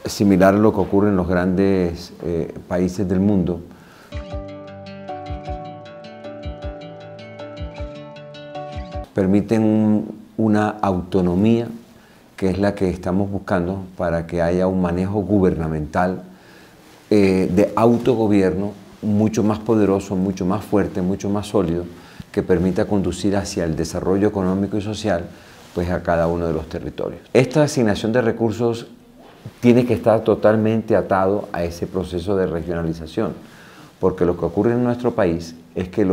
similar a lo que ocurre en los grandes países del mundo. Permiten una autonomía que es la que estamos buscando para que haya un manejo gubernamental de autogobierno mucho más poderoso, mucho más fuerte, mucho más sólido, que permita conducir hacia el desarrollo económico y social pues, a cada uno de los territorios. Esta asignación de recursos tiene que estar totalmente atado a ese proceso de regionalización, porque lo que ocurre en nuestro país es que el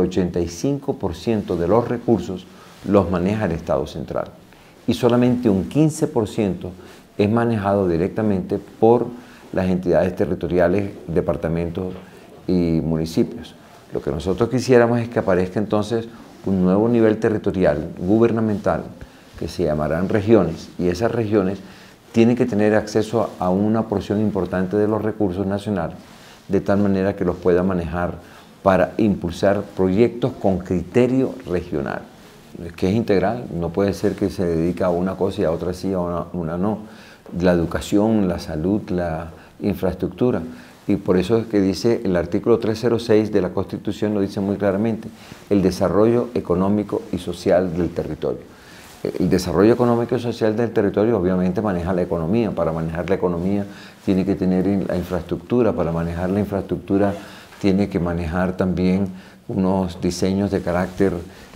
85% de los recursos los maneja el Estado central y solamente un 15% es manejado directamente por las entidades territoriales, departamentos y municipios. Lo que nosotros quisiéramos es que aparezca entonces un nuevo nivel territorial, gubernamental, que se llamarán regiones, y esas regiones tienen que tener acceso a una porción importante de los recursos nacionales, de tal manera que los pueda manejar para impulsar proyectos con criterio regional, que es integral. No puede ser que se dedique a una cosa y a otra sí, a una no. La educación, la salud, la infraestructura. Y por eso es que dice el artículo 306 de la Constitución, lo dice muy claramente, el desarrollo económico y social del territorio. El desarrollo económico y social del territorio obviamente maneja la economía. Para manejar la economía tiene que tener la infraestructura. Para manejar la infraestructura tiene que manejar también unos diseños de carácter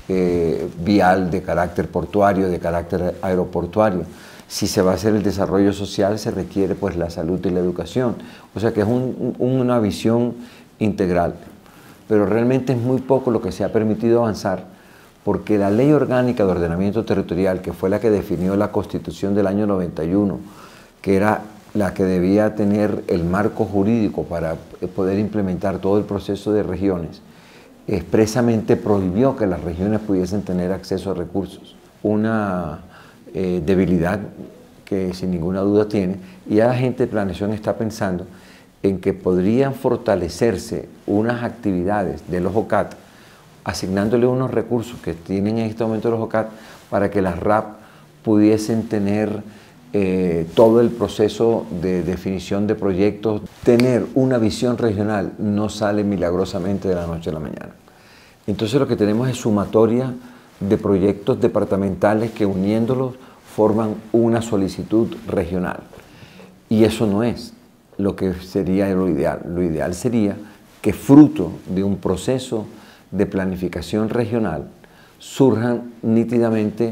vial, de carácter portuario, de carácter aeroportuario. Si se va a hacer el desarrollo social, se requiere pues la salud y la educación. O sea que es una visión integral. Pero realmente es muy poco lo que se ha permitido avanzar, porque la Ley Orgánica de Ordenamiento Territorial, que fue la que definió la Constitución del año 91, que era la que debía tener el marco jurídico para poder implementar todo el proceso de regiones, expresamente prohibió que las regiones pudiesen tener acceso a recursos. Una debilidad que sin ninguna duda tiene, y ya la gente de planeación está pensando en que podrían fortalecerse unas actividades de los OCAT, asignándole unos recursos que tienen en este momento los OCAT para que las RAP pudiesen tener todo el proceso de definición de proyectos. Tener una visión regional no sale milagrosamente de la noche a la mañana. Entonces lo que tenemos es sumatoria de proyectos departamentales que uniéndolos forman una solicitud regional. Y eso no es lo que sería lo ideal. Lo ideal sería que fruto de un proceso de planificación regional surjan nítidamente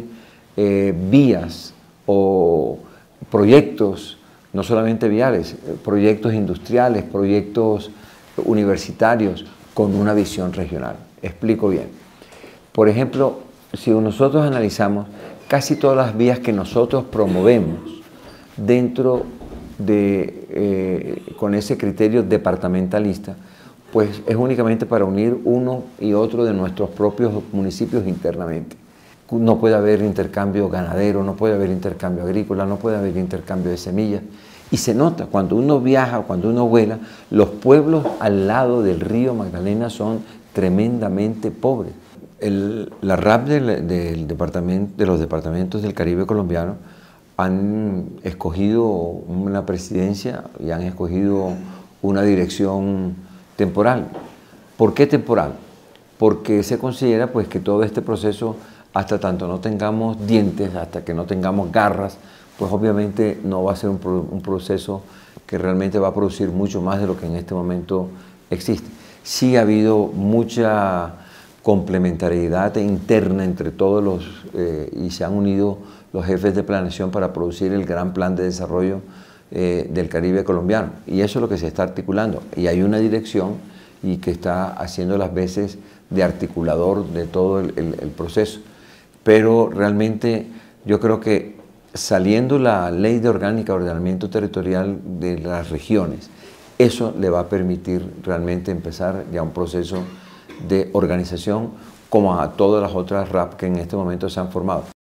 vías o proyectos, no solamente viales, proyectos industriales, proyectos universitarios con una visión regional. Explico bien. Por ejemplo, si nosotros analizamos casi todas las vías que nosotros promovemos dentro de, con ese criterio departamentalista, pues es únicamente para unir uno y otro de nuestros propios municipios internamente. No puede haber intercambio ganadero, no puede haber intercambio agrícola, no puede haber intercambio de semillas. Y se nota, cuando uno viaja, cuando uno vuela, los pueblos al lado del río Magdalena son tremendamente pobres. La RAP de los departamentos del Caribe colombiano han escogido una presidencia y han escogido una dirección temporal. ¿Por qué temporal? Porque se considera pues, que todo este proceso, hasta tanto no tengamos dientes, hasta que no tengamos garras, pues obviamente no va a ser un proceso que realmente va a producir mucho más de lo que en este momento existe. Sí ha habido mucha complementariedad interna entre todos y se han unido los jefes de planeación para producir el gran plan de desarrollo del Caribe colombiano. Y eso es lo que se está articulando. Y hay una dirección y que está haciendo las veces de articulador de todo el proceso. Pero realmente yo creo que saliendo la Ley de Orgánica de Ordenamiento Territorial de las regiones, eso le va a permitir realmente empezar ya un proceso de organización como a todas las otras RAP que en este momento se han formado.